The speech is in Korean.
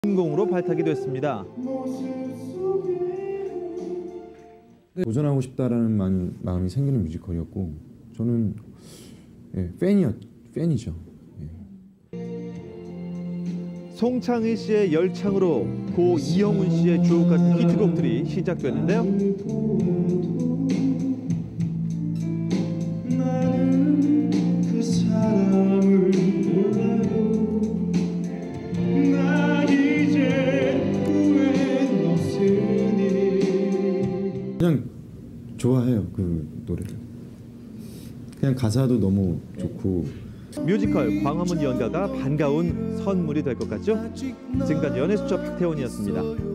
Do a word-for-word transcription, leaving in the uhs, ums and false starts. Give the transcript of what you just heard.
신공으로 발탁이 됐습니다. 도전하고 싶다라는 마음, 마음이 생기는 뮤지컬이었고 저는 예, 팬이었, 팬이죠. 예. 송창의 씨의 열창으로 고 이영훈 씨의 주옥 같은 히트곡들이 시작됐는데요. 그 사람을 나 이제 후회 없으니 그냥 좋아해요 그 노래를. 그냥 가사도 너무 좋고. 뮤지컬 광화문 연가가 반가운 선물이 될 것 같죠? 지금까지 연예수첩 박태원이었습니다.